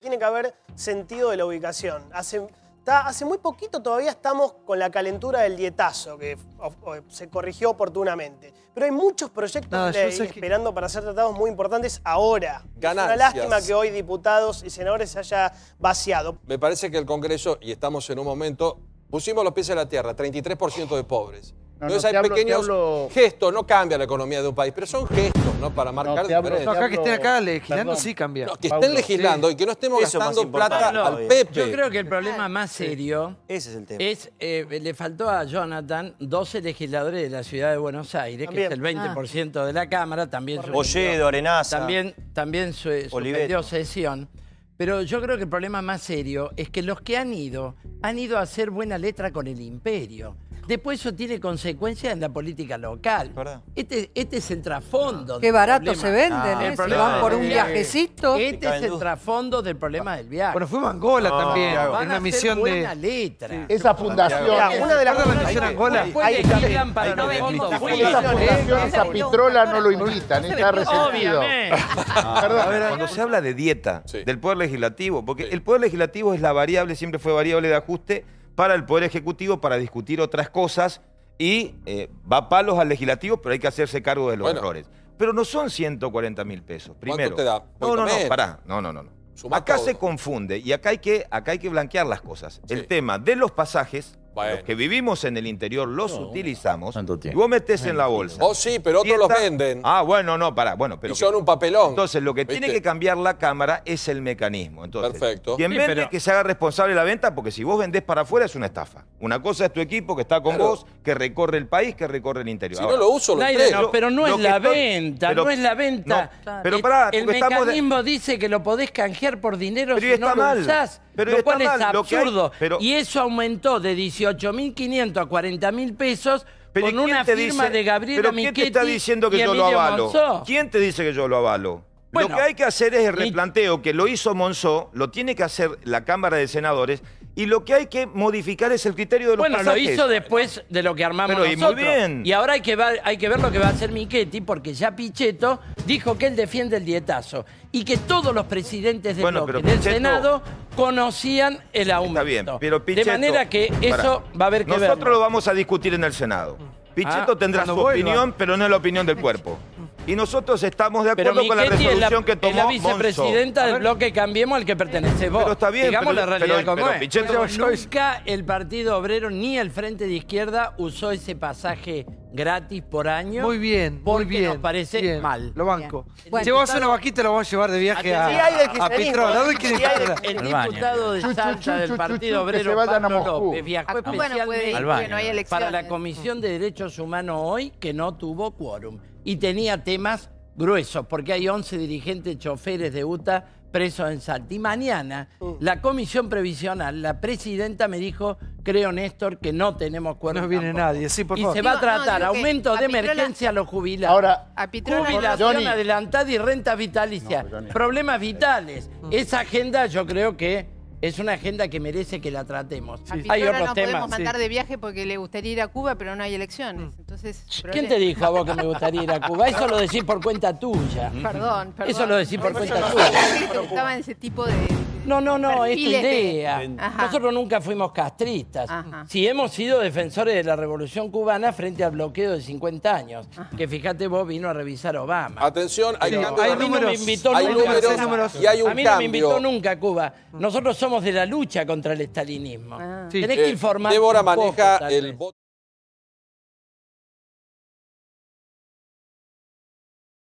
Tiene que haber sentido de la ubicación. Hace muy poquito todavía estamos con la calentura del dietazo, que se corrigió oportunamente. Pero hay muchos proyectos de ley esperando para ser tratados muy importantes ahora. Ganancias. Es una lástima que hoy diputados y senadores se haya vaciado. Me parece que el Congreso, y estamos en un momento, pusimos los pies en la tierra, 33% de pobres. Entonces hay pequeños gestos, no cambia la economía de un país, pero son gestos, ¿no? Para marcar diferencias. No, acá que estén acá legislando sí cambia. No, que estén legislando y que no estemos gastando plata al Pepe. Yo creo que el problema más serio ese es el tema. Le faltó a Jonathan 12 legisladores de la ciudad de Buenos Aires, que es el 20% de la Cámara, también Olledo, Arenaza. También suspendió sesión. Pero yo creo que el problema más serio es que los que han ido a hacer buena letra con el imperio. Después eso tiene consecuencias en la política local. Este es el trasfondo. Qué barato se venden, se van por un viajecito. Este es el trasfondo del problema del viaje. Bueno, fuimos a Angola también, en una misión de... buena letra. Esa fundación. Una de las relación a Angola. Esa fundación, esa pitrola no lo invitan, está resentido. Cuando se habla de dieta del Poder Legislativo, porque el Poder Legislativo es la variable, siempre fue variable de ajuste para el Poder Ejecutivo para discutir otras cosas y va palos al Legislativo, pero hay que hacerse cargo de los errores. Pero no son 140.000 pesos. Primero. ¿Cuánto te da? No, pará. No. Acá se confunde y acá hay que blanquear las cosas. El tema de los pasajes, los que vivimos en el interior los utilizamos y vos metés en la bolsa. Vos sí, pero otros los venden. Pará. Bueno, pero y son un papelón. Entonces, lo que tiene que cambiar la Cámara es el mecanismo. Entonces, perfecto. Quien vende, que se haga responsable de la venta, porque si vos vendés para afuera es una estafa. Una cosa es tu equipo que está con vos, que recorre el país, que recorre el interior. Si ahora, no lo uso, lo entrego. Pero no es la venta, no es la venta. Pero pará, el mecanismo dice que lo podés canjear por dinero si no lo usás, lo cual es absurdo. Y eso aumentó de 18.500 a 40.000 pesos con una firma de Gabriela Michetti. ¿Quién te está diciendo que yo lo avalo? ¿Quién te dice que yo lo avalo? Lo que hay que hacer es el replanteo que lo hizo Monzó, lo tiene que hacer la Cámara de Senadores, y lo que hay que modificar es el criterio de los pasajes. Lo hizo después de lo que armamos nosotros. Muy bien. Y ahora hay que ver lo que va a hacer Michetti, porque ya Pichetto dijo que él defiende el dietazo y que todos los presidentes del bloque del Senado conocían el aumento. Está bien, pero Pichetto, de manera que eso va a haber que ver. Nosotros lo vamos a discutir en el Senado. Pichetto tendrá su opinión, pero no es la opinión del cuerpo. Y nosotros estamos de acuerdo con la resolución que tomó Monzó. Es la vicepresidenta del bloque Cambiemos al que pertenece vos. Pero está bien. Digamos la realidad como es. Pichetto, nunca el Partido Obrero ni el Frente de Izquierda usó ese pasaje gratis por año. Muy bien, nos parece mal. Lo banco. Si vos haces una vaquita, lo vamos a llevar de viaje a Petrol. El diputado de Salta del Partido Obrero, Pablo López, viajó especialmente para la Comisión de Derechos Humanos hoy, que no tuvo quórum. Y tenía temas gruesos, porque hay 11 dirigentes choferes de UTA presos en Salta. Y mañana, la comisión previsional, la presidenta me dijo, creo, Néstor, que no tenemos quórum. No viene nadie, sí, por favor. Y se va a tratar aumento de emergencia a los jubilados. Ahora, jubilación adelantada y renta vitalicia. Problemas vitales. Esa agenda yo creo que es una agenda que merece que la tratemos. Hay otros temas. No podemos mandar de viaje porque le gustaría ir a Cuba, pero no hay elecciones. Entonces, ¿quién te dijo a vos que me gustaría ir a Cuba? Eso lo decís por cuenta tuya. Perdón. Eso lo decís por cuenta tuya. Estaba en ese tipo de... No, es tu idea. Nosotros nunca fuimos castristas. Si hemos sido defensores de la Revolución Cubana frente al bloqueo de 50 años, que fíjate vos, vino a revisar Obama. Atención, hay números, y hay un cambio. A mí no me invitó nunca a Cuba. Nosotros somos de la lucha contra el estalinismo. Tenés que informar. Débora maneja el voto.